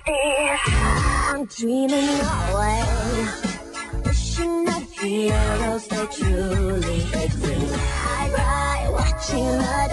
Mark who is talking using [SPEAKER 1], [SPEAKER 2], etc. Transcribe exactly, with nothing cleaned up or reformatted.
[SPEAKER 1] I'm dreaming away, wishing that heroes they truly exist. I cry watching the